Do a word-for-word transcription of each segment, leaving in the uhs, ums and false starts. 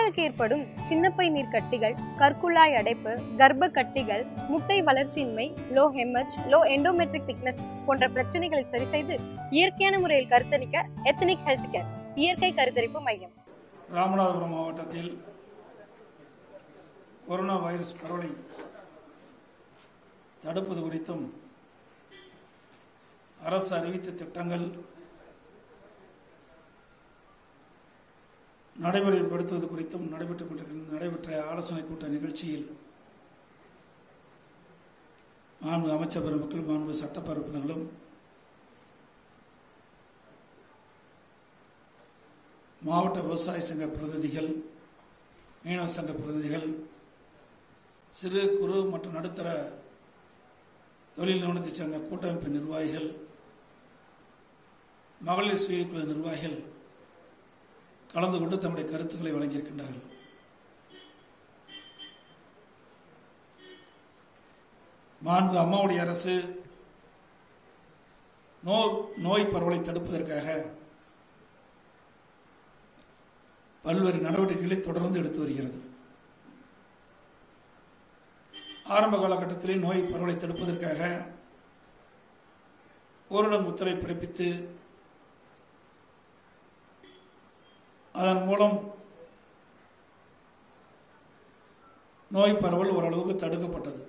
பெண்களுக்கு ஏற்படும் சின்னப்பை நீர் கட்டிகள், கற்குழாய் அடைப்பு, கர்ப்ப கட்டிகள், முட்டை வளர்ச்சியின்மை, லோ ஹெமஜ், லோ எண்டோமெட்ரிக் திக்னஸ் போன்ற பிரச்சனைகளை சரி செய்து இயற்கையான முறையில் கருத்தரிக்க எத்னிக் ஹெல்த் கேர் இயற்கை கருத்தரிப்பு மையம். ராமநாதபுரம் மாவட்டத்தில் கொரோனா வைரஸ் பரவலை தடுப்பது குறித்தும் அரசு அறிவித்த திட்டங்கள் நடைமுறைப்படுத்துவது குறித்தும் நடைபெற்று நடைபெற்ற ஆலோசனை கூட்ட நிகழ்ச்சியில் மாண்பு அமைச்சர் பெருமக்கள், மாண்பு சட்டப்பேரவை உறுப்பினர்களும் மாவட்ட விவசாய சங்க பிரதிநிதிகள், மீனவ சங்க பிரதிநிதிகள், சிறு குறு மற்றும் நடுத்தர தொழில் நிறுவனத்தைச் சேர்ந்த கூட்டமைப்பு நிர்வாகிகள், மகளிர் சுயக்குழு நிர்வாகிகள் கலந்து கொண்டு தம்முடைய கருத்துக்களை வழங்கியிருக்கின்றார்கள். மாண்பு அம்மாவுடைய அரசு நோய் நோய் பரவலை தடுப்பதற்காக பல்வேறு நடவடிக்கைகளை தொடர்ந்து எடுத்து வருகிறது. ஆரம்ப காலகட்டத்திலே நோய் பரவலை தடுப்பதற்காக ஊரடங்கு உத்தரவை பிறப்பித்து அதன் மூலம் நோய் பரவல் ஓரளவுக்கு தடுக்கப்பட்டது.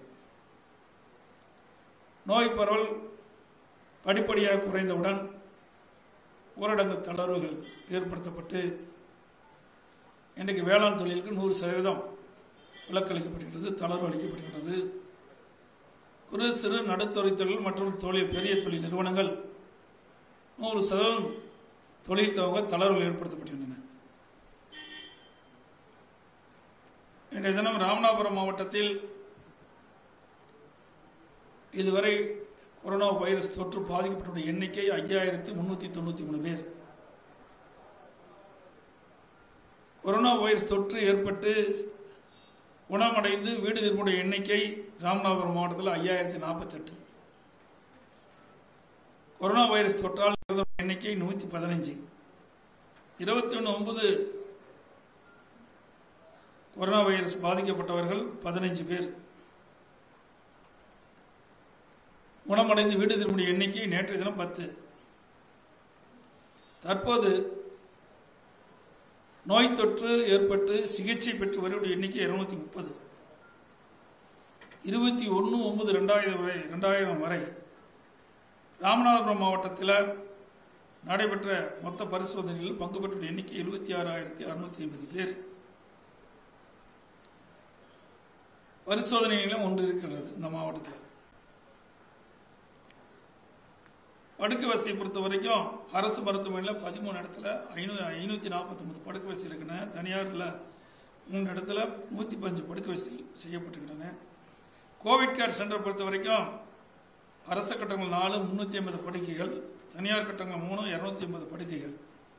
நோய் பரவல் படிப்படியாக குறைந்தவுடன் ஊரடங்கு தளர்வுகள் ஏற்படுத்தப்பட்டு இன்றைக்கு வேளாண் தொழிலுக்கு நூறு சதவீதம் விலக்கு அளிக்கப்படுகிறது, தளர்வு அளிக்கப்படுகிறது. குறு சிறு நடுத்தொழில் தொழில் மற்றும் தொழில் பெரிய தொழில் நிறுவனங்கள் நூறு சதவீதம் தொழில் துவங்க தளர்வுகள் ஏற்படுத்தப்பட்டுள்ளன. இன்றைய தினம் ராமநாதபுரம் மாவட்டத்தில் இதுவரை கொரோனா வைரஸ் தொற்று பாதிக்கப்பட்ட எண்ணிக்கை ஐயாயிரத்தி முன்னூத்தி தொண்ணூத்தி மூணு பேர். கொரோனா வைரஸ் தொற்று ஏற்பட்டு குணமடைந்து வீடு திரும்பிய எண்ணிக்கை ராமநாதபுரம் மாவட்டத்தில் ஐயாயிரத்தி நாற்பத்தி எட்டு. கொரோனா வைரஸ் தொற்றால் எண்ணிக்கை நூத்தி பதினஞ்சு. இருபத்தி ஒன்று ஒன்பது கொரோனா வைரஸ் பாதிக்கப்பட்டவர்கள் பதினைஞ்சு பேர். குணமடைந்து வீடு திரும்பிய எண்ணிக்கை நேற்றைய தினம் பத்து. தற்போது நோய் தொற்று ஏற்பட்டு சிகிச்சை பெற்று வருவடைய எண்ணிக்கை இருநூத்தி முப்பது. இருபத்தி ஒன்று ஒன்பது ரெண்டாயிரம் வரை ரெண்டாயிரம் வரை ராமநாதபுரம் மாவட்டத்தில் நடைபெற்ற மொத்த பரிசோதனைகளில் பங்கு பெற்ற எண்ணிக்கை எழுபத்தி ஆறாயிரத்தி அறுநூத்தி ஐம்பது பேர். பரிசோதனை நிலையம் ஒன்று இருக்கிறது இந்த மாவட்டத்தில். படுக்கை வசதியை பொறுத்த வரைக்கும் அரசு மருத்துவமனையில் பதிமூணு இடத்துல ஐநூ ஐநூற்றி நாற்பத்தி ஒன்பது படுக்கை வசதி இருக்கின்றன. தனியாரில் மூன்று இடத்துல நூற்றி பஞ்சு படுக்கை வசதி செய்யப்பட்டிருக்கின்றன. கோவிட் கேர் சென்டர் பொறுத்த வரைக்கும் அரசு கட்டங்கள் நாலு முன்னூற்றி ஐம்பது படுக்கைகள், தனியார் கட்டங்கள் மூணு இருநூத்தி ஐம்பது படுக்கைகள்.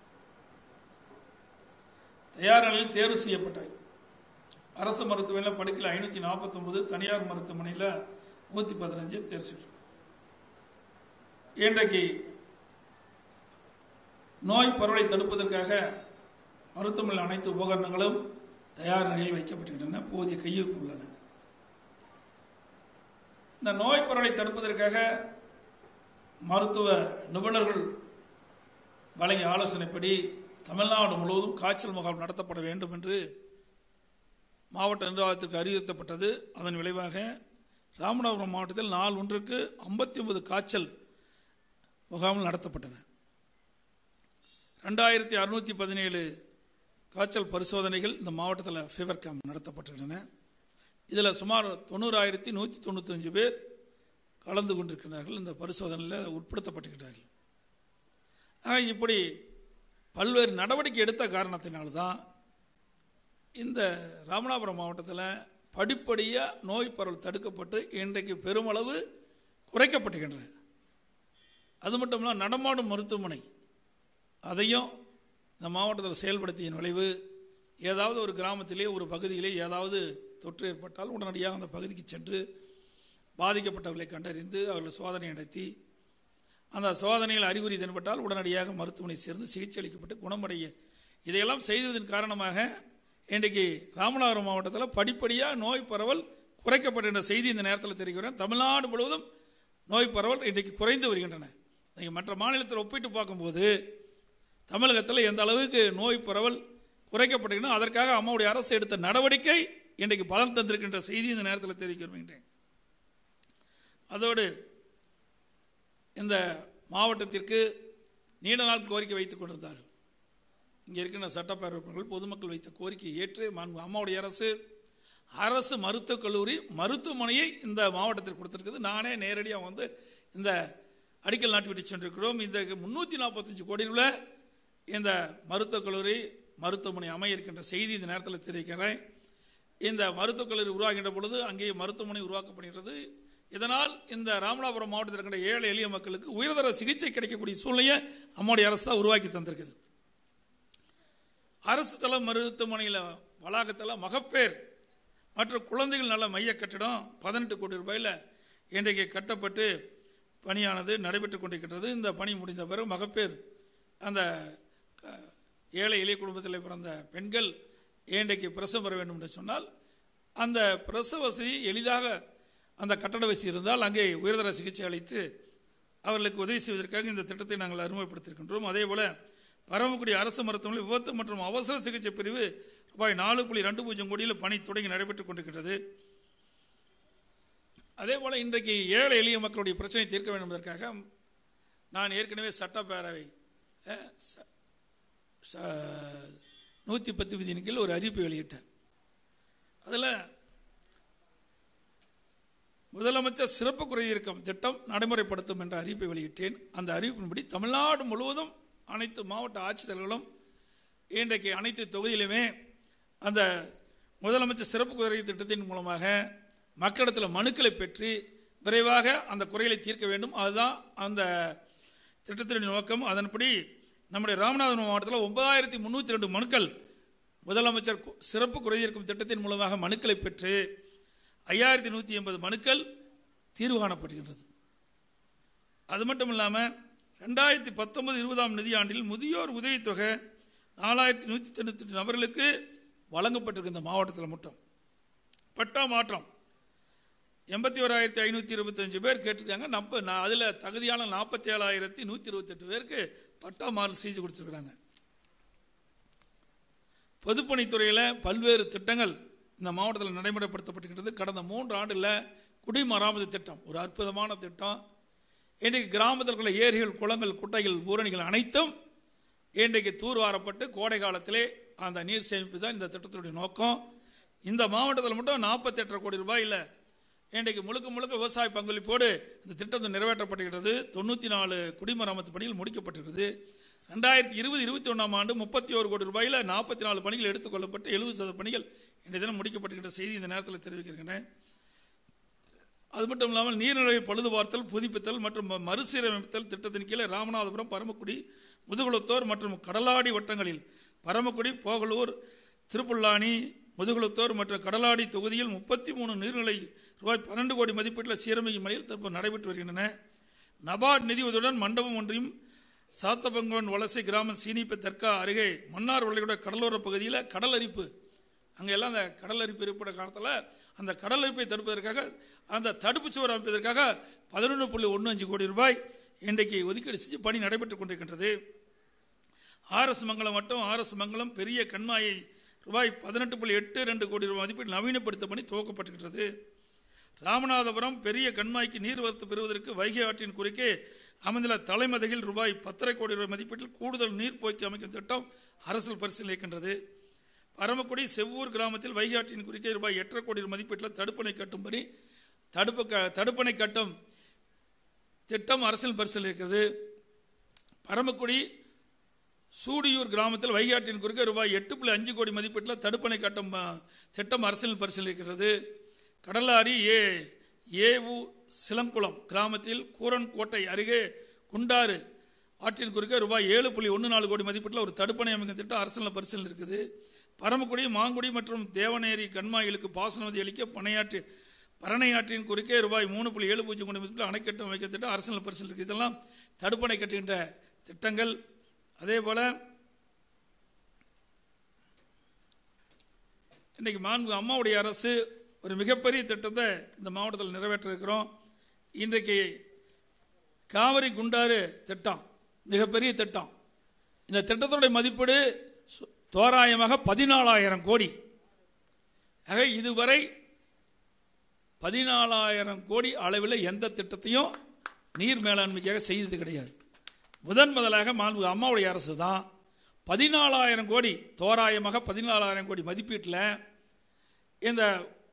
தயார் நிலையில் தேர்வு செய்யப்பட்ட அரசு மருத்துவமனையில் படுக்கையில் ஐநூற்றி நாற்பத்தி ஒன்பது, தனியார் மருத்துவமனையில் நூற்றி பதினஞ்சு தேர்வு செய்யப்பட்டது. இன்றைக்கு நோய் பரவலை தடுப்பதற்காக மருத்துவமனையில் அனைத்து உபகரணங்களும் தயார் நிலையில் வைக்கப்பட்டுள்ளன, போதிய கையிருப்பு உள்ளன. இந்த நோய் பரவலை தடுப்பதற்காக மருத்துவ நிபுணர்கள் வழங்கிய ஆலோசனைப்படி தமிழ்நாடு முழுவதும் காய்ச்சல் முகாம் நடத்தப்பட வேண்டும் என்று மாவட்ட நிர்வாகத்திற்கு அறிவுறுத்தப்பட்டது. அதன் விளைவாக ராமநாதபுரம் மாவட்டத்தில் நாள் ஒன்றுக்கு ஐம்பத்தி ஒன்பது காய்ச்சல் முகாம்கள் நடத்தப்பட்டன. ரெண்டாயிரத்தி அறுநூத்தி பதினேழு காய்ச்சல் பரிசோதனைகள் இந்த மாவட்டத்தில் ஃபீவர் கேம்ப் நடத்தப்பட்டுள்ளன. இதில் சுமார் தொண்ணூறாயிரத்தி நூற்றி தொண்ணூற்றி அஞ்சு பேர் கலந்து கொண்டிருக்கிறார்கள், இந்த பரிசோதனையில் உட்படுத்தப்பட்டிருக்கிறார்கள். ஆக இப்படி பல்வேறு நடவடிக்கை எடுத்த காரணத்தினால்தான் இந்த ராமநாதபுரம் மாவட்டத்தில் படிப்படியாக நோய் பரவல் தடுக்கப்பட்டு இன்றைக்கு பெருமளவு குறைக்கப்பட்டுகின்றன. அது மட்டும் இல்லாமல் நடமாடும் மருத்துவமனை அதையும் இந்த மாவட்டத்தில் செயல்படுத்திய விளைவு, ஏதாவது ஒரு கிராமத்திலே ஒரு பகுதியிலே ஏதாவது தொற்று ஏற்பட்டால் உடனடியாக அந்த பகுதிக்கு சென்று பாதிக்கப்பட்டவர்களை கண்டறிந்து அவர்கள் சோதனை நடத்தி அந்த சோதனையில் அறிகுறி தென்பட்டால் உடனடியாக மருத்துவமனை சேர்ந்து சிகிச்சை அளிக்கப்பட்டு குணமடைய இதையெல்லாம் செய்ததன் காரணமாக இன்றைக்கு ராமநாதபுரம் மாவட்டத்தில் படிப்படியாக நோய் பரவல் குறைக்கப்பட்ட செய்தி இந்த நேரத்தில் தெரிவிக்கிறேன். தமிழ்நாடு முழுவதும் நோய் பரவல் இன்றைக்கு குறைந்து வருகின்றன. நீங்கள் மற்ற மாநிலத்தில் ஒப்பிட்டு பார்க்கும்போது தமிழகத்தில் எந்த அளவுக்கு நோய் பரவல் குறைக்கப்பட்டிருக்கணும், அதற்காக அம்மாவுடைய அரசு எடுத்த நடவடிக்கை இன்றைக்கு பலன் தந்திருக்கின்ற செய்தி இந்த நேரத்தில் தெரிவிக்க விரும்புகின்றேன். அதோடு இந்த மாவட்டத்திற்கு நீண்ட நாள் கோரிக்கை வைத்துக் கொண்டிருந்தார்கள். இங்கே இருக்கின்ற சட்டப்பேரவைகள் பொதுமக்கள் வைத்த கோரிக்கையை ஏற்று அம்மாவுடைய அரசு அரசு மருத்துவக் கல்லூரி மருத்துவமனையை இந்த மாவட்டத்தில் கொடுத்திருக்குது. நானே நேரடியாக வந்து இந்த அடிக்கல் நாட்டி விட்டு சென்றிருக்கிறோம். இந்த முன்னூற்றி நாற்பத்தஞ்சு கோடியில் இந்த மருத்துவக் கல்லூரி மருத்துவமனை அமைய இருக்கின்ற செய்தி இந்த நேரத்தில் தெரிவிக்கிறேன். இந்த மருத்துவக் கல்லூரி உருவாகின்ற பொழுது அங்கே மருத்துவமனை உருவாக்கப்படுகிறது. இதனால் இந்த ராமநாதபுரம் மாவட்டத்தில் இருக்கின்ற ஏழை எளிய மக்களுக்கு உயர்தர சிகிச்சை கிடைக்கக்கூடிய சூழ்நிலையை அம்மாவுடைய அரசு தான் உருவாக்கி தந்திருக்குது. அரசு தள மருத்துவமனையில் வளாகத்தில் மகப்பேர் மற்றும் குழந்தைகள் நல மைய கட்டிடம் பதினெட்டு கோடி ரூபாயில் இன்றைக்கு கட்டப்பட்டு பணியானது நடைபெற்றுக் கொண்டிருக்கின்றது. இந்த பணி முடிந்த பிறகு மகப்பேர் அந்த ஏழை எளிய குடும்பத்தில் பிறந்த பெண்கள் இன்றைக்கு பிரசவம் பெற வேண்டும் என்று சொன்னால் அந்த பிரசவ வசதி எளிதாக அந்த கட்டட வசதி இருந்தால் அங்கே உயர்தர சிகிச்சை அளித்து அவர்களுக்கு உதவி செய்வதற்காக இந்த திட்டத்தை நாங்கள் அறிமுகப்படுத்தியிருக்கின்றோம். அதே போல பரமக்குடி அரசு மருத்துவமனை விபத்து மற்றும் அவசர சிகிச்சை பிரிவு ரூபாய் நாலு புள்ளி ரெண்டு பூஜ்ஜியம் கோடியில் பணி தொடங்கி நடைபெற்றுக் கொண்டிருக்கிறது. அதே போல இன்றைக்கு ஏழை எளிய மக்களுடைய பிரச்சனை தீர்க்க வேண்டும் என்பதற்காக நான் ஏற்கனவே சட்டப்பேரவை நூற்றி பத்து விதியின் கீழ் ஒரு அறிவிப்பை வெளியிட்டேன். அதில் முதலமைச்சர் சிறப்பு குறைதீர்க்கும் திட்டம் நடைமுறைப்படுத்தும் என்ற அறிவிப்பை வெளியிட்டேன். அந்த அறிவிப்பின்படி தமிழ்நாடு முழுவதும் அனைத்து மாவட்ட ஆட்சித்தலைவர்களும் இன்றைக்கு அனைத்து தொகுதியிலுமே அந்த முதலமைச்சர் சிறப்பு குறை திட்டத்தின் மூலமாக மக்களிடத்தில் மனுக்களை பெற்று விரைவாக அந்த குறைகளை தீர்க்க வேண்டும். அதுதான் அந்த திட்டத்தின் நோக்கம். அதன்படி நம்முடைய ராமநாதபுரம் மாவட்டத்தில் ஒன்பதாயிரத்தி முன்னூற்றி ரெண்டு மனுக்கள் முதலமைச்சர் சிறப்பு குறைதீர்க்கும் திட்டத்தின் மூலமாக மனுக்களை பெற்று ஐயாயிரத்தி நூற்றி எண்பது மனுக்கள் தீர்வு காணப்படுகின்றது. அது மட்டும் இல்லாமல் ரெண்டாயிரத்தி பத்தொன்பது இருபதாம் நிதியாண்டில் முதியோர் உதவித்தொகை நாலாயிரத்தி நூற்றி தொண்ணூற்றி எட்டு நபர்களுக்கு வழங்கப்பட்டிருக்கு. இந்த மாவட்டத்தில் மட்டும் பட்டா மாற்றம் எண்பத்தி ஓராயிரத்தி ஐநூற்றி இருபத்தி அஞ்சு பேர் கேட்டிருக்காங்க. நம்ம அதில் தகுதியான நாற்பத்தி ஏழாயிரத்தி நூற்றி இருபத்தி எட்டு பேருக்கு பட்டா மாறல் செய்து கொடுத்துருக்குறாங்க. பொதுப்பணித்துறையில் பல்வேறு திட்டங்கள் இந்த மாவட்டத்தில் நடைமுறைப்படுத்தப்பட்டிருக்கிறது. கடந்த மூன்று ஆண்டில் குடிமராமத்து திட்டம் ஒரு அற்புதமான திட்டம். இன்றைக்கு கிராமத்தில் உள்ள ஏரிகள், குளங்கள், குட்டைகள், ஊரணிகள் அனைத்தும் இன்றைக்கு தூர்வாரப்பட்டு கோடை காலத்திலே அந்த நீர் சேமிப்பு தான் இந்த திட்டத்தினுடைய நோக்கம். இந்த மாவட்டத்தில் மட்டும் நாற்பத்தி எட்டரை கோடி ரூபாயில் இன்றைக்கு முழுக்க முழுக்க விவசாய பங்களிப்போடு இந்த திட்டத்தை நிறைவேற்றப்பட்டிருக்கிறது. தொண்ணூற்றி நாலு குடிமராமத்து பணிகள் முடிக்கப்பட்டிருக்கிறது. ரெண்டாயிரத்தி இருபது இருபத்தி ஒன்றாம் ஆண்டு முப்பத்தி ஒரு கோடி ரூபாயில் நாற்பத்தி நாலு பணிகள் எடுத்துக்கொள்ளப்பட்டு எழுபது சதவீத பணிகள் இன்றைய தினம் முடிக்கப்பட்டிருக்கிற செய்தி இந்த நேரத்தில் தெரிவிக்கின்றன. அது மட்டும் இல்லாமல் நீர்நிலை பழுதுபார்த்தல், புதுப்பித்தல் மற்றும் மறுசீரமைத்தல் திட்டத்தின் கீழே ராமநாதபுரம், பரமக்குடி, முதுகுளத்தூர் மற்றும் கடலாடி வட்டங்களில் பரமக்குடி, போகலூர், திருப்புல்லானி, முதுகுளத்தூர் மற்றும் கடலாடி தொகுதியில் முப்பத்தி மூணு நீர்நிலை ரூபாய் பன்னெண்டு கோடி மதிப்பீட்டில் சீரமைக்கும் பணியில் தற்போது நடைபெற்று வருகின்றன. நபார்டு நிதி உதவியுடன் மண்டபம் ஒன்றையும் சாத்தபங்கவன் வலசை கிராமம் சீனிப்ப தெற்கா அருகே மன்னார் வளைகுடா கடலோர பகுதியில் கடல் அரிப்பு, அங்கே எல்லாம் அந்த கடல் அரிப்பு ஏற்பட்ட காலத்தில் அந்த கடல் அரிப்பை தடுப்பதற்காக அந்த தடுப்பு சுவர் அமைப்பதற்காக பதினொன்று புள்ளி ஒன்று அஞ்சு கோடி ரூபாய் இன்றைக்கு ஒதுக்கீடு செஞ்சு பணி நடைபெற்றுக் கொண்டிருக்கின்றது. ஆர்எஸ் மங்கலம் மட்டும் ஆர்எஸ் மங்கலம் பெரிய கண்மாயை ரூபாய் பதினெட்டு புள்ளி எட்டு ரெண்டு கோடி ரூபாய் மதிப்பீடு நவீனப்படுத்த பணி துவக்கப்பட்டிருக்கிறது. ராமநாதபுரம் பெரிய கண்மாய்க்கு நீர்வரத்து பெறுவதற்கு வைகை ஆற்றின் குறுக்கே அமைந்துள்ள தலைமதையில் ரூபாய் பத்தரை கோடி ரூபாய் மதிப்பீட்டில் கூடுதல் நீர்ப்போக்கி அமைக்கும் திட்டம் அரசில் பரிசீலிக்கின்றது. பரமக்குடி செவ்வூர் கிராமத்தில் வைகை ஆற்றின் குறுக்கே ரூபாய் எட்டரை கோடி மதிப்பீட்டில் தடுப்பணை கட்டும் பணி தடுப்பு தடுப்பணை கட்டும் திட்டம் அரசில் பரிசீலிக்கிறது. பரமக்குடி சூடியூர் கிராமத்தில் வைகை ஆற்றின் குறுக்கே ரூபாய் எட்டு புள்ளி அஞ்சு கோடி மதிப்பீட்டில் தடுப்பணை கட்டும் திட்டம் அரசில் பரிசீலிக்கிறது. கடலாரி ஏ ஏவு சிலங்குளம் கிராமத்தில் கூரன் கோட்டை அருகே குண்டாறு ஆற்றின் குறுக்கே ரூபாய் ஏழு புள்ளி ஒன்று நாலு கோடி மதிப்பீட்டில் ஒரு தடுப்பணை அமைக்கும் திட்டம் அரசியல் பரிசீலனை இருக்குது. பரமக்குடி, மாங்குடி மற்றும் தேவநேரி கண்மாய்களுக்கு பாசன வசதி அளிக்க பனையாற்று பரணையாற்றின் குறுக்கே ரூபாய் மூணு புள்ளி ஏழு பூஜ்ஜியம் கோடி மதிப்பீட்டில் அணைக்கட்டு அமைக்க திட்டம் அரசியல் பரிசீலனை இருக்குது. இதெல்லாம் தடுப்பணை கட்டுகின்ற திட்டங்கள். அதே போல இன்றைக்கு மாண்பு அம்மாவுடைய அரசு ஒரு மிகப்பெரிய திட்டத்தை இந்த மாவட்டத்தில் நிறைவேற்ற இருக்கிறோம். இன்றைக்கு காவிரி குண்டாறு திட்டம் மிகப்பெரிய திட்டம். இந்த திட்டத்துடைய மதிப்பீடு தோராயமாக பதினாலாயிரம் கோடி. ஆக இதுவரை பதினாலாயிரம் கோடி அளவில் எந்த திட்டத்தையும் நீர் மேலாண்மைக்காக செய்தது கிடையாது. முதன் முதலாக மாண்பு அம்மாவுடைய அரசு தான் பதினாலாயிரம் கோடி தோராயமாக பதினாலாயிரம் கோடி மதிப்பீட்டில் இந்த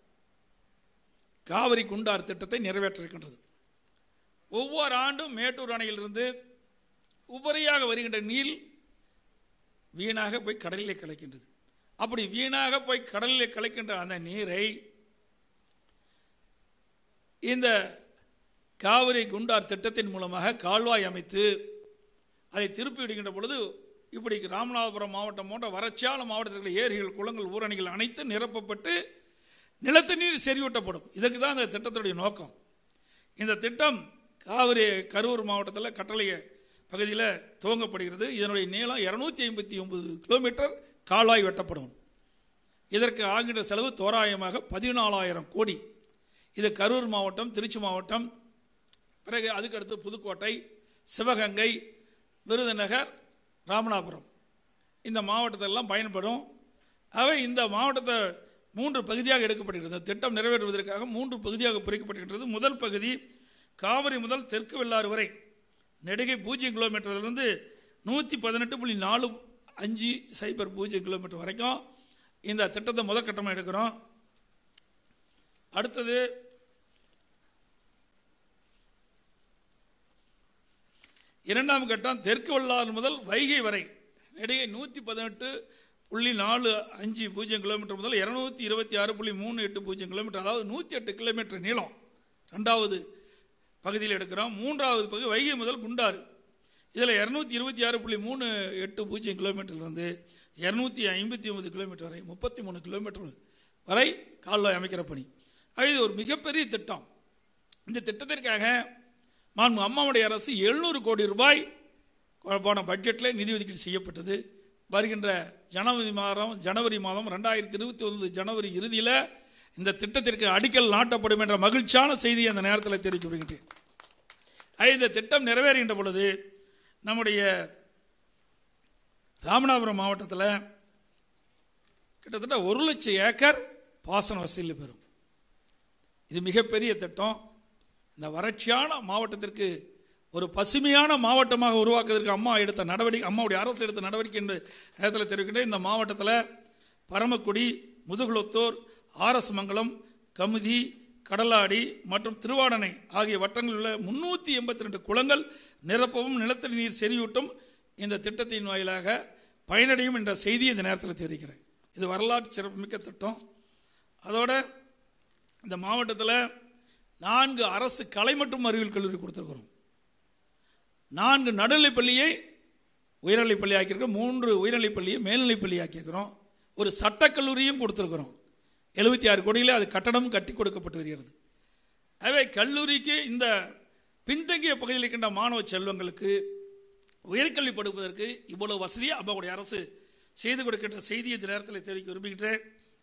காவிரி குண்டார் திட்டத்தை நிறைவேற்றிருக்கின்றது. ஒவ்வொரு ஆண்டும் மேட்டூர் அணையிலிருந்து உபரியாக வருகின்ற நீர் வீணாக போய் கடலிலே கலக்கின்றது. அப்படி வீணாக போய் கடலிலே கலக்கின்ற அந்த நீரை இந்த காவிரி குண்டார் திட்டத்தின் மூலமாக கால்வாய் அமைத்து அதை திருப்பி விடுகின்ற பொழுது இப்படி ராமநாதபுரம் மாவட்டம் போன்ற வறட்சியான மாவட்டத்தில் ஏரிகள், குளங்கள், ஊரணிகள் அனைத்து நிரப்பப்பட்டு நிலத்து நீர் செறிவூட்டப்படும். இதற்கு தான் இந்த திட்டத்துடைய நோக்கம். இந்த திட்டம் காவிரி கரூர் மாவட்டத்தில் கட்டளைய பகுதியில் துவங்கப்படுகிறது. இதனுடைய நீளம் இருநூத்தி ஐம்பத்தி ஒன்பது கிலோமீட்டர் கால்வாய் வெட்டப்படும். இதற்கு ஆகின்ற செலவு தோராயமாக பதினாலாயிரம் கோடி. இது கரூர் மாவட்டம், திருச்சி மாவட்டம், பிறகு அதுக்கடுத்து புதுக்கோட்டை, சிவகங்கை, விருதுநகர், ராமநாதபுரம் இந்த மாவட்டத்தெல்லாம் பயன்படும். அவை இந்த மாவட்டத்தை மூன்று பகுதியாக எடுக்கப்படுகிறது. திட்டம் நிறைவேற்றுவதற்காக மூன்று பகுதியாக பிரிக்கப்படுகின்றது. முதல் பகுதி காவிரி முதல் தெற்கு வெள்ளாறு வரை நெடுகை பூஜ்ஜியம் கிலோமீட்டரிலிருந்து நூற்றி பதினெட்டு புள்ளி நாலு அஞ்சு சைபர் பூஜ்ஜியம் கிலோமீட்டர் வரைக்கும் இந்த திட்டத்தை முதல் கட்டமாக எடுக்கிறோம். அடுத்தது இரண்டாம் கட்டம் தெற்கு வெள்ளாறு முதல் வைகை வரை நெடுகை நூற்றி பதினெட்டு புள்ளி நாலு அஞ்சு பூஜ்ஜியம் கிலோமீட்டர் முதல் இருநூத்தி இருபத்தி ஆறு புள்ளி மூணு எட்டு பூஜ்ஜியம் கிலோமீட்டர், அதாவது நூற்றி எட்டு கிலோமீட்டர் நீளம் ரெண்டாவது பகுதியில் எடுக்கிறோம். மூன்றாவது பகுதி வைகை முதல் குண்டாறு, இதில் இருநூத்தி இருபத்தி ஆறு புள்ளி மூணு எட்டு பூஜ்ஜியம் கிலோமீட்டர்லேருந்து இருநூத்தி ஐம்பத்தி ஒன்பது கிலோமீட்டர் வரை முப்பத்தி மூணு கிலோமீட்டர் வரை கால்வாய் அமைக்கிற பணி. இது ஒரு மிகப்பெரிய திட்டம். இந்த திட்டத்திற்காக மாண்பு அம்மாவுடைய அரசு எழுநூறு கோடி ரூபாய் போன பட்ஜெட்டில் நிதி ஒதுக்கீடு செய்யப்பட்டது. வருகின்ற ஜனவரி மாதம் ஜனவரி மாதம் ரெண்டாயிரத்தி இருபத்தி ஒன்பது ஜனவரி இறுதியில் இந்த திட்டத்திற்கு அடிக்கல் நாட்டப்படும் என்ற மகிழ்ச்சியான செய்தியை அந்த நேரத்தில் தெரிவித்து விடுகின்றேன். இந்த திட்டம் நிறைவேறுகின்ற பொழுது நம்முடைய ராமநாதபுரம் மாவட்டத்தில் கிட்டத்தட்ட ஒரு லட்சம் ஏக்கர் பாசன வசதியில் பெறும். இது மிகப்பெரிய திட்டம். இந்த வறட்சியான மாவட்டத்திற்கு ஒரு பசுமையான மாவட்டமாக உருவாக்குவதற்கு அம்மா எடுத்த நடவடிக்கை, அம்மாவுடைய அரசு எடுத்த நடவடிக்கை என்று நேரத்தில் தெரிவிக்கின்றேன். இந்த மாவட்டத்தில் பரமக்குடி, முதுகுளத்தூர், ஆர்எஸ் மங்கலம், கமுதி, கடலாடி மற்றும் திருவாடனை ஆகிய வட்டங்களில் உள்ள முன்னூற்றி எண்பத்தி ரெண்டு குளங்கள் நிரப்பவும் நிலத்தடி நீர் செறிவூட்டும் இந்த திட்டத்தின் வாயிலாக பயனடையும் என்ற செய்தியை இந்த நேரத்தில் தெரிவிக்கிறேன். இது வரலாற்று சிறப்புமிக்க திட்டம். அதோட இந்த மாவட்டத்தில் நான்கு அரசு கலை மற்றும் அறிவியல் கல்லூரி கொடுத்துருக்கிறோம். நான்கு நடுநிலைப் பள்ளியை உயர்நிலைப் பள்ளி ஆக்கியிருக்கிறோம். மூன்று உயர்நிலைப் பள்ளியை மேல்நிலைப் பள்ளி ஆக்கியிருக்கிறோம். ஒரு சட்டக்கல்லூரியும் கொடுத்துருக்கிறோம். எழுபத்தி ஆறு கோடியில் அது கட்டடம் கட்டி கொடுக்கப்பட்டு வருகிறது. அவை கல்லூரிக்கு இந்த பின்தங்கிய பகுதியில் இருக்கின்ற மாணவ செல்வங்களுக்கு உயர்கல்வி படிப்பதற்கு இவ்வளவு வசதியை அம்மாவுடைய அரசு செய்து கொடுக்கின்ற செய்தியை இந்த நேரத்தில் தெரிவிக்க விரும்புகின்றேன்.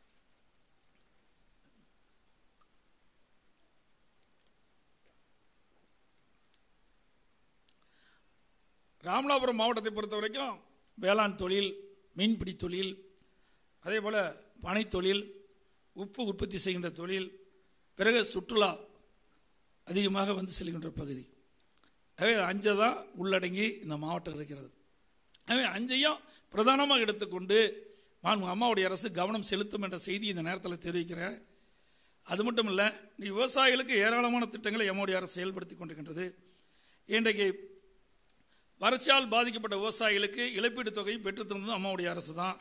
ராமநாதபுரம் மாவட்டத்தை பொறுத்த வரைக்கும் வேளாண் தொழில், மீன்பிடி தொழில், அதே போல் பனை தொழில், உப்பு உற்பத்தி செய்கின்ற தொழில், பிறகு சுற்றுலா அதிகமாக வந்து செல்கின்ற பகுதி. அவை அஞ்சை தான் உள்ளடங்கி இந்த மாவட்டம் இருக்கிறது. அவை அஞ்சையும் பிரதானமாக எடுத்துக்கொண்டு அம்மாவுடைய அரசு கவனம் செலுத்தும் என்ற செய்தி இந்த நேரத்தில் தெரிவிக்கிறேன். அது மட்டும் இல்லை, விவசாயிகளுக்கு ஏராளமான திட்டங்களை எம்முடைய அரசு செயல்படுத்தி கொண்டிருக்கின்றது. இன்றைக்கு வறட்சியால் பாதிக்கப்பட்ட விவசாயிகளுக்கு இழப்பீடு தொகையை பெற்றுத் தந்தது அம்மாவுடைய அரசு தான்.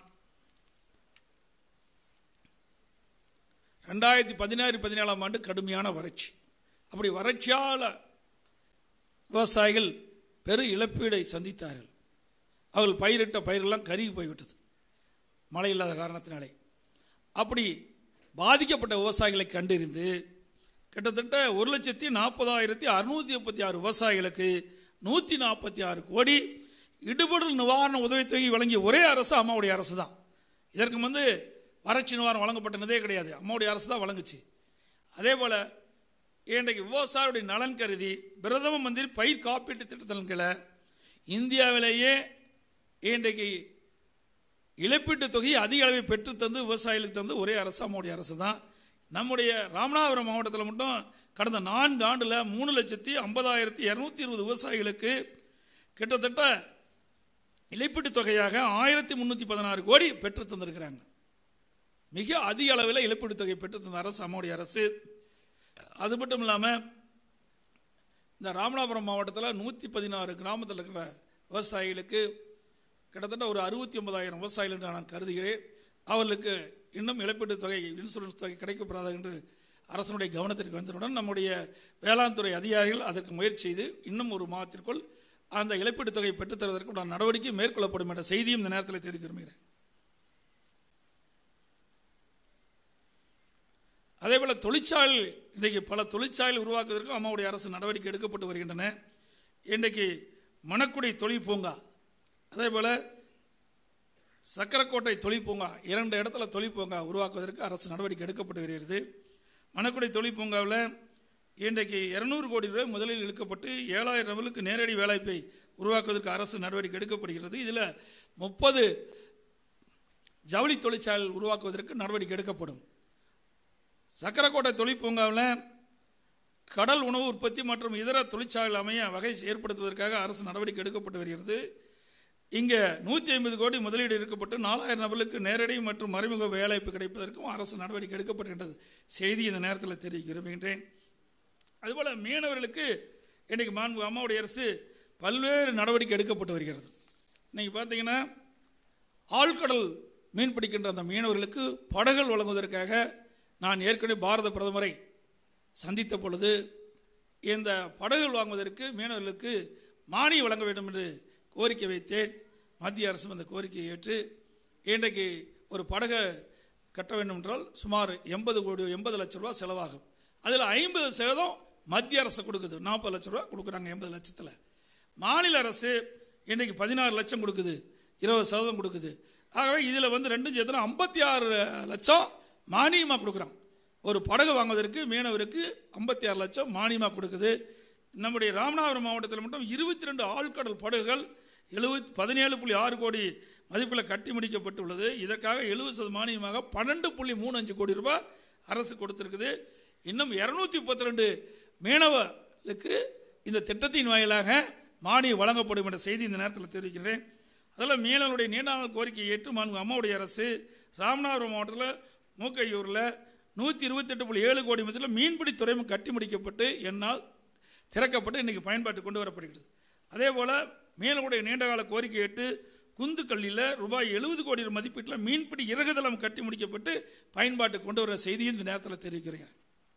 ரெண்டாயிரத்தி பதினாறு பதினேழாம் ஆண்டு கடுமையான வறட்சி. அப்படி வறட்சியால் விவசாயிகள் பெரும் இழப்பீடை சந்தித்தார்கள். அவர்கள் பயிரிட்ட பயிரெல்லாம் கருகி போய்விட்டது மழை இல்லாத காரணத்தினாலே. அப்படி பாதிக்கப்பட்ட விவசாயிகளை கண்டறிந்து கிட்டத்தட்ட ஒரு லட்சத்தி நாற்பதாயிரத்தி அறுநூத்தி முப்பத்தி ஆறு விவசாயிகளுக்கு நூற்றி நாற்பத்தி ஆறு கோடி இடுபொருள் நிவாரண உதவித்தொகை வழங்கிய ஒரே அரசு அம்மாவுடைய அரசு தான். இதற்கு வந்து வறட்சி நிவாரணம் வழங்கப்பட்டதே கிடையாது, அம்மாவுடைய அரசு தான் வழங்குச்சு. அதே போல் இன்றைக்கு விவசாயியுடைய நலன் கருதி பிரதம மந்திரி பயிர் காப்பீட்டு திட்டத்தின் கீழே இந்தியாவிலேயே இன்றைக்கு இழப்பீட்டு தொகையை அதிக அளவில் பெற்று தந்து விவசாயிகளுக்கு தந்து ஒரே அரசு அம்மாவுடைய அரசு தான். நம்முடைய ராமநாதபுரம் மாவட்டத்தில் மட்டும் கடந்த நான்கு ஆண்டில் மூணு லட்சத்தி ஐம்பதாயிரத்தி இரநூத்தி இருபது விவசாயிகளுக்கு கிட்டத்தட்ட இழப்பீட்டு தொகையாக ஆயிரத்தி முன்னூற்றி பதினாறு கோடி பெற்று தந்திருக்கிறாங்க. மிக அதிக அளவில் இழப்பீட்டு தொகை பெற்று தந்த அரசு அம்மாவுடைய அரசு. அது மட்டும் இல்லாமல் இந்த ராமநாதபுரம் மாவட்டத்தில் நூற்றி பதினாறு கிராமத்தில் இருக்கிற விவசாயிகளுக்கு கிட்டத்தட்ட ஒரு அறுபத்தி ஒன்பதாயிரம் விவசாயிகள் என்று நான் கருதுகிறேன். அவர்களுக்கு இன்னும் இழப்பீட்டு தொகை இன்சூரன்ஸ் தொகை கிடைக்கப்படாது என்று அரசனுடைய கவனத்திற்கு வந்தவுடன் நம்முடைய வேளாண் துறை அதிகாரிகள் அதற்கு முயற்சி செய்து இன்னும் ஒரு மாதத்திற்குள் அந்த இழப்பீட்டு தொகை பெற்றுத் தருவதற்கு நான் நடவடிக்கை மேற்கொள்ளப்படும் என்ற செய்தியும் இந்த நேரத்தில் தெரிவிக்க விரும்புகிறேன். அதே போல தொழிற்சாலை இன்றைக்கு பல தொழிற்சாலை உருவாக்குவதற்கு அம்மாவுடைய அரசு நடவடிக்கை எடுக்கப்பட்டு வருகின்றன. இன்றைக்கு மணக்குடி தொழில் பூங்கா, அதே போல சக்கரக்கோட்டை தொழில் பூங்கா, இரண்டு இடத்துல தொழில் பூங்கா உருவாக்குவதற்கு அரசு நடவடிக்கை எடுக்கப்பட்டு வருகிறது. மணக்குடி தொழில் பூங்காவில் இன்றைக்கு இருநூறு கோடி ரூபாய் முதலில் இழுக்கப்பட்டு ஏழாயிரம் நபர்களுக்கு நேரடி வேலைவாய்ப்பை உருவாக்குவதற்கு அரசு நடவடிக்கை எடுக்கப்படுகிறது. இதில் முப்பது ஜவுளி தொழிற்சாலை உருவாக்குவதற்கு நடவடிக்கை எடுக்கப்படும். சக்கரக்கோட்டை தொழில் பூங்காவில் கடல் உணவு உற்பத்தி மற்றும் இதர தொழிற்சாலைகள் அமைய வகை ஏற்படுத்துவதற்காக அரசு நடவடிக்கை எடுக்கப்பட்டு வருகிறது. இங்கே நூற்றி ஐம்பது கோடி முதலீடு எடுக்கப்பட்டு நாலாயிரம் நபர்களுக்கு நேரடி மற்றும் மறைமுக வேலைவாய்ப்பு கிடைப்பதற்கும் அரசு நடவடிக்கை எடுக்கப்படுகின்றது செய்தி இந்த நேரத்தில் தெரிவிக்க விரும்புகின்றேன். அதுபோல் மீனவர்களுக்கு இன்றைக்கு மாண்பு அம்மாவுடைய அரசு பல்வேறு நடவடிக்கை எடுக்கப்பட்டு வருகிறது. இன்னைக்கு பார்த்தீங்கன்னா ஆழ்கடல் மீன் பிடிக்கின்ற அந்த மீனவர்களுக்கு படகுகள் வழங்குவதற்காக நான் ஏற்கனவே பாரத பிரதமரை சந்தித்த பொழுது இந்த படகுகள் வாங்குவதற்கு மீனவர்களுக்கு மானியம் வழங்க வேண்டும் என்று கோரிக்கை வைத்தேன். மத்திய அரசு அந்த கோரிக்கையை ஏற்று இன்றைக்கு ஒரு படகை கட்ட வேண்டும் என்றால் சுமார் எண்பது கோடி எண்பது லட்சம் ரூபா செலவாகும். அதில் ஐம்பது சதவீதம் மத்திய அரசு கொடுக்குது, நாற்பது லட்சம் ரூபா கொடுக்குறாங்க. எண்பது லட்சத்தில் மாநில அரசு இன்றைக்கு பதினாறு லட்சம் கொடுக்குது, இருபது சதவீதம் கொடுக்குது. ஆகவே இதில் வந்து ரெண்டும் சேர்த்து ஐம்பத்தி ஆறு லட்சம் மானியமாக கொடுக்குறான். ஒரு படகு வாங்குவதற்கு மீனவருக்கு ஐம்பத்தி ஆறு லட்சம் மானியமாக கொடுக்குது. நம்முடைய ராமநாதபுரம் மாவட்டத்தில் மட்டும் இருபத்தி ரெண்டு ஆழ்கடல் படகுகள் எழுபத்தி பதினேழு புள்ளி ஆறு கோடி மதிப்பில் கட்டி முடிக்கப்பட்டுள்ளது. இதற்காக எழுபது சதவீத மானியமாக பன்னெண்டு புள்ளி மூணு அஞ்சு கோடி ரூபாய் அரசு கொடுத்திருக்குது. இன்னும் இருநூத்தி முப்பத்தி ரெண்டு மீனவர்களுக்கு இந்த திட்டத்தின் வாயிலாக மானியம் வழங்கப்படும் என்ற செய்தி இந்த நேரத்தில் தெரிவிக்கிறேன். அதில் மீனவர்களுடைய நீண்ட நாள் கோரிக்கையை ஏற்று மாண்பு அம்மாவுடைய அரசு ராமநாதபுரம் மாவட்டத்தில் மூக்கையூரில் நூற்றி இருபத்தி எட்டு புள்ளி ஏழு கோடி மதிப்பில் மீன்பிடி துறைமுகம் கட்டி முடிக்கப்பட்டு என்னால் திறக்கப்பட்டு இன்றைக்கு பயன்பாட்டு கொண்டு வரப்படுகிறது. அதே போல் மீனவர்களுடைய நீண்டகால கோரிக்கை ஏற்று குந்துக்கல்லில் ரூபாய் எழுபது கோடி மதிப்பீட்டில் மீன்பிடி இறகுதளம் கட்டி முடிக்கப்பட்டு பயன்பாட்டு கொண்டு வர செய்தியை இந்த நேரத்தில் தெரிவிக்கிறேன்.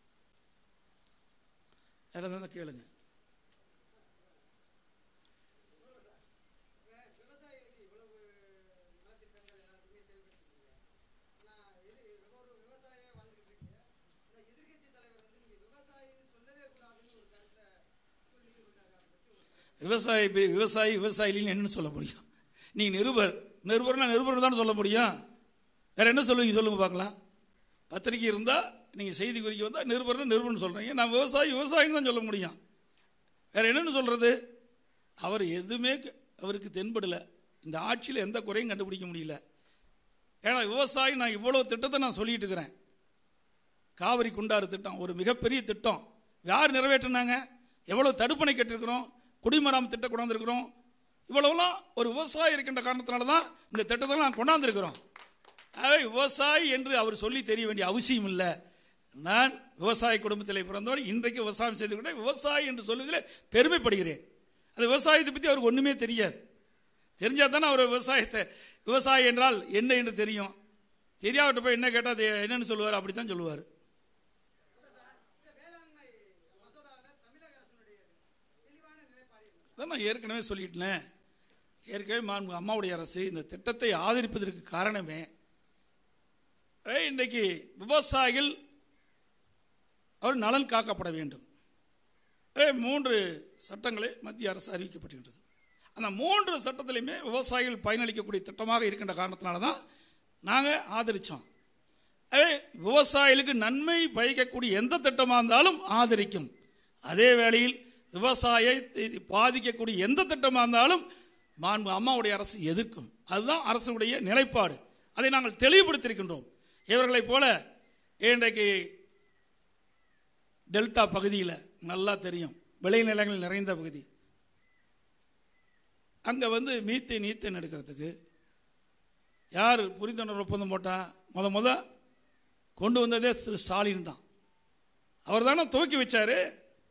கேளுங்க. விவசாயி விவசாயி விவசாயின்னு என்ன சொல்ல முடியும்? நீங்க நிருபர் நிருபர்னா நிருபர் தான் சொல்ல முடியும். வேற என்ன சொல்லுவீங்க சொல்லுங்க பார்க்கலாம். பத்திரிகை இருந்தால் நீங்கள் செய்தி குறிக்க வந்தால் நிருபர்னா நிருபர்னு சொல்கிறீங்க. நான் விவசாயி விவசாயின்னு தான் சொல்ல முடியும். வேற என்னென்னு சொல்கிறது? அவர் எதுவுமே அவருக்கு தென்படலை. இந்த ஆட்சியில் எந்த குறையும் கண்டுபிடிக்க முடியல. ஏன்னா விவசாயி நான் இவ்வளோ திட்டத்தை நான் சொல்லிட்டு இருக்கிறேன். காவிரி குண்டாறு திட்டம் ஒரு மிகப்பெரிய திட்டம். யார் நிறைவேற்றினாங்க? எவ்வளோ தடுப்பணை கட்டிருக்கிறோம், குடிமராமத்து திட்டம் கொண்டாந்துருக்கிறோம். இவ்வளவுலாம் ஒரு விவசாயி இருக்கின்ற காரணத்தினால தான் இந்த திட்டத்தை நான் கொண்டாந்துருக்கிறோம். ஆகவே விவசாயி என்று அவர் சொல்லி தெரிய வேண்டிய அவசியம் இல்லை. நான் விவசாய குடும்பத்தில் பிறந்தவர், இன்றைக்கு விவசாயம் செய்து கொண்டே விவசாயி என்று சொல்வதில் பெருமைப்படுகிறேன். அது விவசாயத்தை பற்றி அவருக்கு ஒன்றுமே தெரியாது. தெரிஞ்சால் தானே அவர் விவசாயத்தை விவசாயி என்றால் என்ன என்று தெரியும். தெரியாவிட்ட போய் என்ன கேட்டால் என்னன்னு சொல்லுவார், அப்படித்தான் சொல்லுவார். நான் ஏற்கனவே சொல்லிட்டேன். ஏற்கனவே அம்மாவுடைய அரசு இந்த திட்டத்தை ஆதரிப்பதற்கு காரணமே இன்றைக்கு விவசாயிகள் அவர் நலன் காக்கப்பட வேண்டும். மூன்று சட்டங்களை மத்திய அரசு அறிவிக்கப்பட்டிருக்கிறது. அந்த மூன்று சட்டத்திலையுமே விவசாயிகள் பயனளிக்கக்கூடிய திட்டமாக இருக்கின்ற காரணத்தினால தான் நாங்கள் ஆதரித்தோம். விவசாயிகளுக்கு நன்மை பயக்கக்கூடிய எந்த திட்டமாக இருந்தாலும் ஆதரிக்கும். அதே வேளையில் விவசாயத்தை பாதிக்கக்கூடிய எந்த திட்டமாக இருந்தாலும் மாண்பு அம்மாவுடைய அரசு எதிர்க்கும். அதுதான் அரசுடைய நிலைப்பாடு. அதை நாங்கள் தெளிவுபடுத்தியிருக்கின்றோம். இவர்களைப் போல இன்றைக்கு டெல்டா பகுதியில் நல்லா தெரியும், விளைநிலங்கள் நிறைந்த பகுதி, அங்கே வந்து மீத்தேன் ஈத்தேன் எடுக்கிறதுக்கு யார் புரிந்துணர்வு ஒப்பந்தம் போட்டா? முத முத கொண்டு வந்ததே திரு ஸ்டாலின் தான். அவர் தானே துவக்கி வச்சாரு.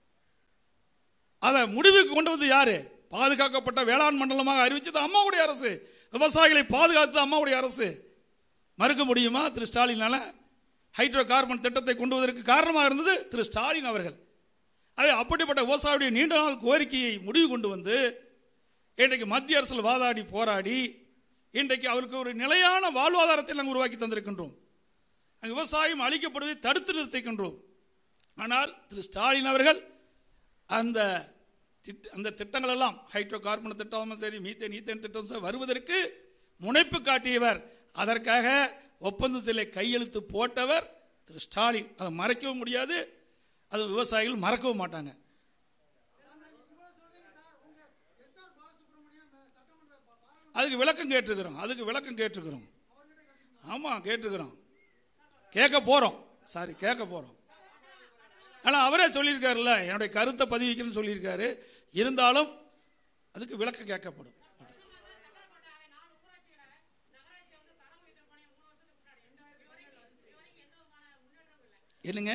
அதை முடிவுக்கு கொண்டு வந்து யாரு? பாதுகாக்கப்பட்ட வேளாண் மண்டலமாக அறிவிச்சது அம்மாவுடைய அரசு. விவசாயிகளை பாதுகாத்தது அம்மாவுடைய அரசு. மறுக்க முடியுமா திரு ஸ்டாலினால? ஹைட்ரோ கார்பன் திட்டத்தை கொண்டு வருவதற்கு காரணமாக இருந்தது திரு ஸ்டாலின் அவர்கள். அது அப்படிப்பட்ட விவசாயியுடைய நீண்ட நாள் கோரிக்கையை முடிவு கொண்டு வந்து இன்றைக்கு மத்திய அரசில் வாதாடி போராடி இன்றைக்கு அவருக்கு ஒரு நிலையான வாழ்வாதாரத்தை நாங்கள் உருவாக்கி தந்திருக்கின்றோம். விவசாயம் அழிக்கப்படுவதை தடுத்து நிறுத்திக்கின்றோம். ஆனால் திரு ஸ்டாலின் அவர்கள் அந்த அந்த திட்டங்கள் எல்லாம் ஹைட்ரோ கார்பன் திட்டமும் சரி, மீத்தேன் ஈத்தேன் திட்டம் சரி வருவதற்கு முனைப்பு காட்டியவர். அதற்காக ஒப்பந்தத்தில் கையெழுத்து போட்டவர் திரு ஸ்டாலின். அதை மறைக்கவும் முடியாது, அது விவசாயிகள் மறக்கவும் மாட்டாங்க. அதுக்கு விளக்கம் கேட்டிருக்கிறோம் அதுக்கு விளக்கம் கேட்டிருக்கிறோம் ஆமா கேட்டிருக்கிறோம் கேட்க போறோம் சாரி கேட்க போறோம் ஆனா அவரே சொல்லியிருக்காருல்ல, என்னுடைய கருத்தை பதிவிக்கணும்னு சொல்லியிருக்காரு. இருந்தாலும் அதுக்கு விளக்கம் கேட்கப்படும். என்னங்க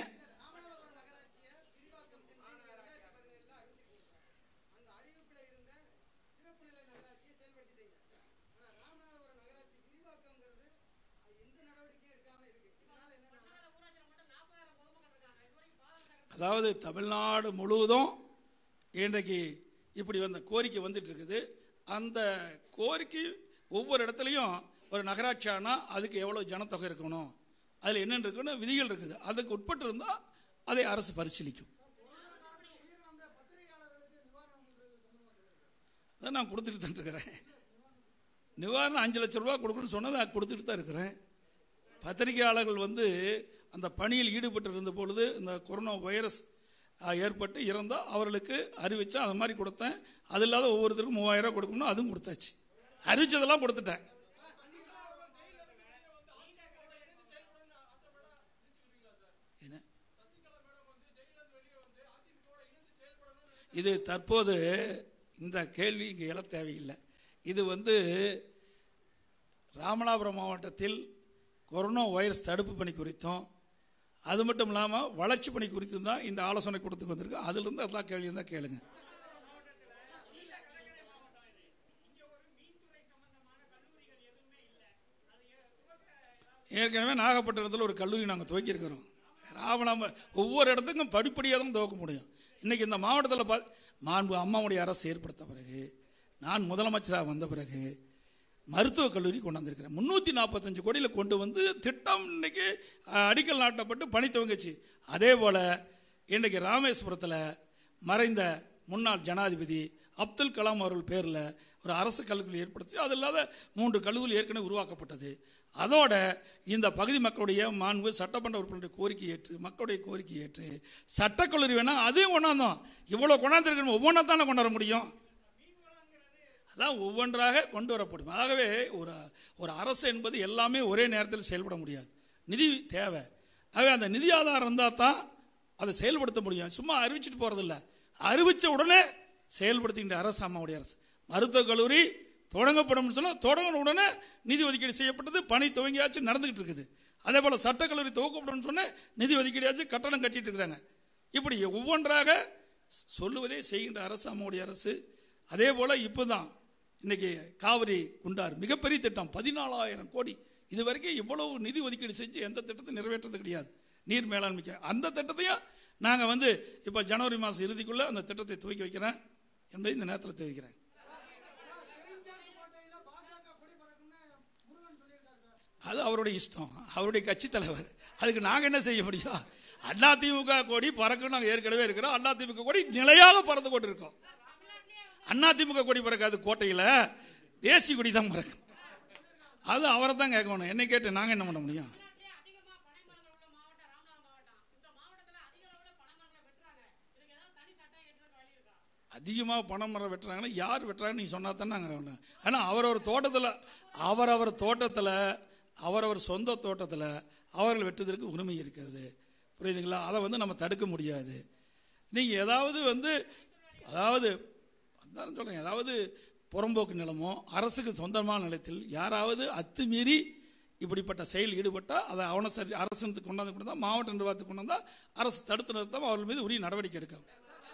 அதாவது தமிழ்நாடு முழுவதும் இன்றைக்கு இப்படி வந்த கோரிக்கை வந்துட்டு இருக்குது. அந்த கோரிக்கை ஒவ்வொரு இடத்துலையும் ஒரு நகராட்சி ஆனால் அதுக்கு எவ்வளோ ஜனத்தொகை இருக்கணும், அதில் என்னென்ன இருக்குன்னு விதிகள் இருக்குது. அதுக்கு உட்பட்டு இருந்தால் அதை அரசு பரிசீலிக்கும். அதான் நான் கொடுத்துட்டு தான் இருக்கிறேன். நிவாரணம் அஞ்சு லட்சம் ரூபா கொடுக்கணும்னு சொன்னதை கொடுத்துட்டு தான் இருக்கிறேன். பத்திரிகையாளர்கள் வந்து அந்த பணியில் ஈடுபட்டு இருந்த பொழுது இந்த கொரோனா வைரஸ் ஏற்பட்டு இறந்தால் அவர்களுக்கு அறிவிச்சா அந்த மாதிரி கொடுத்தேன். அது இல்லாத ஒவ்வொருத்தருக்கும் மூவாயிரம் ரூபாய் கொடுக்கணும், அதுவும் கொடுத்தாச்சு. அறிவிச்சதெல்லாம் கொடுத்துட்டேன். இது தற்போது இந்த கேள்வி இங்கே எழ தேவையில்லை. இது வந்து ராமநாதபுரம் மாவட்டத்தில் கொரோனா வைரஸ் தடுப்பு பணி குறித்தும் அது மட்டும் இல்லாமல் வளர்ச்சி பணி குறித்தும் தான் இந்த ஆலோசனை கொடுத்து வந்திருக்கு. அதிலிருந்து அதெல்லாம் கேள்வி இருந்தால் கேளுங்க. ஏற்கனவே நாகப்பட்டினத்தில் ஒரு கல்லூரி நாங்கள் துவக்கியிருக்கிறோம். ராமநாதபுரம் ஒவ்வொரு இடத்துக்கும் படிப்படியாக தான் துவக்க முடியும். இன்னைக்கு இந்த மாவட்டத்தில் பா மாண்பு அம்மாவுடைய அரசு ஏற்படுத்த பிறகு, நான் முதலமைச்சராக வந்த பிறகு மருத்துவக் கல்லூரி கொண்டு வந்திருக்கிறேன். முன்னூற்றி நாற்பத்தஞ்சு கோடியில் கொண்டு வந்து திட்டம் இன்னைக்கு அடிக்கல் நாட்டப்பட்டு பணி துவங்கிச்சு. அதே போல் இன்றைக்கு ராமேஸ்வரத்தில் மறைந்த முன்னாள் ஜனாதிபதி அப்துல் கலாம் அவர்கள் பேரில் ஒரு அரசு கல்லூரி ஏற்படுத்தி, அது இல்லாத மூன்று கல்லூரி ஏற்கனவே உருவாக்கப்பட்டது. அதோட இந்த பகுதி மக்களுடைய மாண்பு சட்டமன்ற உறுப்பினருடைய கோரிக்கை ஏற்று மக்களுடைய கோரிக்கை ஏற்று சட்டக்கல்லூரி வேணா அதையும் கொண்டாந்தோம். இவ்வளோ கொண்டாந்துருக்கணும், ஒவ்வொன்றா தானே கொண்டு வர முடியும். அதான் ஒவ்வொன்றாக கொண்டு வரப்படும். ஆகவே ஒரு ஒரு அரசு என்பது எல்லாமே ஒரே நேரத்தில் செயல்பட முடியாது, நிதி தேவை. ஆகவே அந்த நிதி ஆதாரம் இருந்தால் தான் அதை செயல்படுத்த முடியும். சும்மா அறிவிச்சிட்டு போறதில்லை, அறிவிச்ச உடனே செயல்படுத்துகின்ற அரசு அம்மாவுடைய அரசு. மருத்துவக் கல்லூரி தொடங்கப்படும் சொன்னால் தொடங்கின உடனே நிதி ஒதுக்கீடு செய்யப்பட்டது, பணி துவங்கியாச்சு, நடந்துகிட்டு இருக்குது. அதே போல் சட்டக்கல்லூரி துவக்கப்படும் சொன்ன நிதி ஒதுக்கீடாச்சு, கட்டணம் கட்டிட்டு இருக்கிறாங்க. இப்படி ஒவ்வொன்றாக சொல்லுவதே செய்கின்ற அரசு அம்மாவுடைய அரசு. அதே போல் இப்போ தான் இன்னைக்கு காவிரி குண்டார் மிகப்பெரிய திட்டம், பதினாலாயிரம் கோடி. இது வரைக்கும் இவ்வளவு நிதி ஒதுக்கீடு செஞ்சு எந்த திட்டத்தை நிறைவேற்றது கிடையாது. நீர் மேலாண்மைக்கு அந்த திட்டத்தையும் நாங்கள் வந்து இப்போ ஜனவரி மாதம் இறுதிக்குள்ள அந்த திட்டத்தை துவக்கி வைக்கிறேன் என்பதை இந்த நேரத்தில் தெரிவிக்கிறேன். அது அவருடைய இஷ்டம், அவருடைய கட்சி தலைவர். அதுக்கு நாங்கள் என்ன செய்ய முடியும்? அண்ணா திமுக கொடி பறக்கும் நாங்கள் ஏற்கனவே இருக்கிறோம். அண்ணா திமுக கொடி நிலையாக பறந்து கொண்டு இருக்கோம். அண்ணா திமுக கொடி பறக்காது, கோட்டையில் தேசிய கொடி தான் பறக்கும். அது அவரை தான் கேட்கணும், என்னை கேட்டு நாங்கள் என்ன பண்ண முடியும்? அதிகமாக பனை மரம் வெட்டுறாங்கன்னா யார் வெட்டுறாங்கன்னு நீங்கள் சொன்னா தானே நாங்கள். ஆனால் அவரவர் தோட்டத்தில் அவரவர் தோட்டத்தில் அவரவர் சொந்த தோட்டத்தில் அவர்கள் வெட்டுவதற்கு உரிமை இருக்கிறது. புரியுதுங்களா? அதை வந்து நம்ம தடுக்க முடியாது. நீங்கள் ஏதாவது வந்து அதாவது அதான் சொல்கிறேன், ஏதாவது புறம்போக்கு நிலமோ அரசுக்கு சொந்தமான நிலத்தில் யாராவது அத்துமீறி இப்படிப்பட்ட செயல் ஈடுபட்டால் அதை அவனை சரி அரசுக்கு கொண்டாந்து கொண்டு தான் மாவட்ட நிர்வாகத்துக்கு கொண்டு வந்தால் அரசு தடுத்து நிறுத்தாமல் அவர்கள் மீது உரிய நடவடிக்கை எடுக்கும்.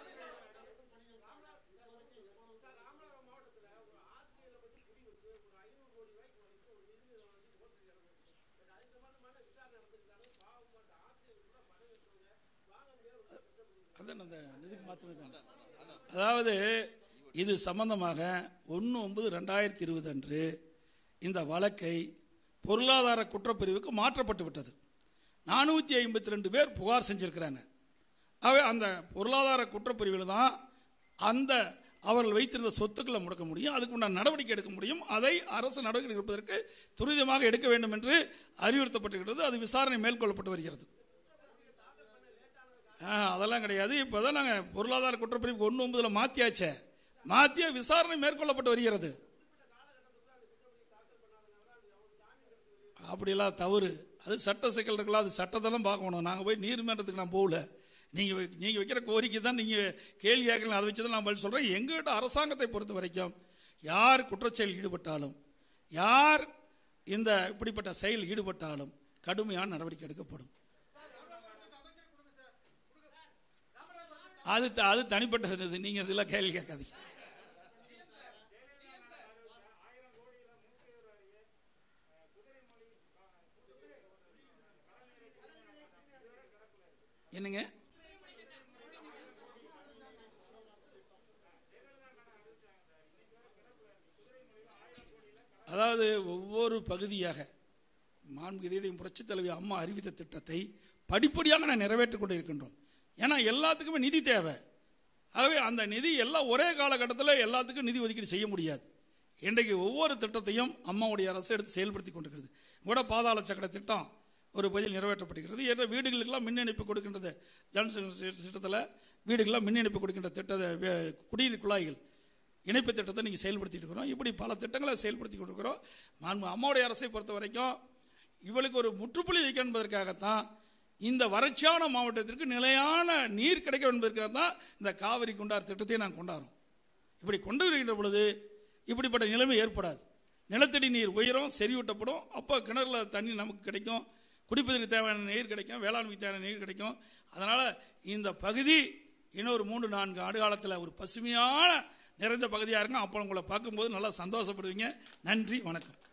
அதாவது இது சம்பந்தமாக ஒன்று ஒன்பது ரெண்டாயிரத்தி இருபது அன்று இந்த வழக்கை பொருளாதார குற்றப்பிரிவுக்கு மாற்றப்பட்டு விட்டது. நானூற்றி ஐம்பத்தி ரெண்டு பேர் புகார் செஞ்சிருக்கிறாங்க. ஆகவே அந்த பொருளாதார குற்றப்பிரிவில் தான் அந்த அவர்கள் வைத்திருந்த சொத்துக்களை முடக்க முடியும், அதுக்கு உண்டான நடவடிக்கை எடுக்க முடியும். அதை அரசு நடவடிக்கை எடுப்பதற்கு துரிதமாக எடுக்க வேண்டும் என்று அறிவுறுத்தப்பட்டிருக்கிறது. அது விசாரணை மேற்கொள்ளப்பட்டு வருகிறது. அதெல்லாம் கிடையாது. இப்போதான் நாங்கள் பொருளாதார குற்றப்பிரிவு ஒன்று ஒன்பதுல மாத்தியாச்சே, மாத்திய விசாரணை மேற்கொள்ளப்பட்டு வருகிறது. அப்படியெல்லாம் தவறு. அது சட்ட சிக்கல் இருக்கலாம், அது சட்டத்தை தான் பார்க்கணும். நாங்கள் போய் நீதிமன்றத்துக்கு நான் போகல. நீங்கள் நீங்கள் வைக்கிற கோரிக்கை தான் நீங்கள் கேள்வி கேட்கலாம், அதை வச்சு தான் நான் பதில் சொல்கிறேன். எங்கள்கிட்ட அரசாங்கத்தை பொறுத்த வரைக்கும் யார் குற்றச்செயல் ஈடுபட்டாலும், யார் இந்த இப்படிப்பட்ட செயல் ஈடுபட்டாலும் கடுமையான நடவடிக்கை எடுக்கப்படும். அது அது தனிப்பட்டது. நீங்கள் இதெல்லாம் கேள்வி கேட்காதீங்க. என்னங்க? அதாவது ஒவ்வொரு பகுதியாக மாண்புமிகு புரட்சித் தலைவி அம்மா அறிவித்த திட்டத்தை படிப்படியாக நான் நிறைவேற்றிக் கொண்டு இருக்கின்றோம். ஏன்னா எல்லாத்துக்குமே நிதி தேவை. ஆகவே அந்த நிதி எல்லாம் ஒரே காலகட்டத்தில் எல்லாத்துக்கும் நிதி ஒதுக்கீடு செய்ய முடியாது. இன்றைக்கு ஒவ்வொரு திட்டத்தையும் அம்மாவுடைய அரசு எடுத்து செயல்படுத்தி கொண்டிருக்கிறது. கூட பாதாள சக்கர திட்டம் ஒரு பகுதியில் நிறைவேற்றப்படுகிறது. ஏற்ற வீடுகளுக்கெல்லாம் மின் இணைப்பு கொடுக்கின்றது. ஜன்சன் திட்டத்தில் வீடுகள்லாம் மின் இணைப்பு கொடுக்கின்ற திட்டத்தை, குடிநீர் குழாய்கள் இணைப்பு திட்டத்தை நீங்கள் செயல்படுத்திட்டு இருக்கிறோம். இப்படி பல திட்டங்களை செயல்படுத்தி கொண்டிருக்கிறோம். அம்மாவுடைய அரசை பொறுத்த வரைக்கும் இவளுக்கு ஒரு முற்றுப்புள்ளி வைக்க என்பதற்காகத்தான் இந்த வறட்சியான மாவட்டத்திற்கு நிலையான நீர் கிடைக்கும் என்பதற்காக தான் இந்த காவிரி குண்டார் திட்டத்தை நாங்கள் கொண்டாடுறோம். இப்படி கொண்டு வருகின்ற பொழுது இப்படிப்பட்ட நிலைமை ஏற்படாது. நிலத்தடி நீர் உயரும், செறிவூட்டப்படும். அப்போ கிணறுல தண்ணி நமக்கு கிடைக்கும், குடிப்பதற்கு தேவையான நீர் கிடைக்கும், வேளாண்மைக்கு தேவையான நீர் கிடைக்கும். அதனால் இந்த பகுதி இன்னொரு மூன்று நான்கு ஆண்டு காலத்தில் ஒரு பசுமையான நிறைந்த பகுதியாக இருக்கும். அப்போ உங்களை பார்க்கும்போது நல்லா சந்தோஷப்படுவீங்க. நன்றி, வணக்கம்.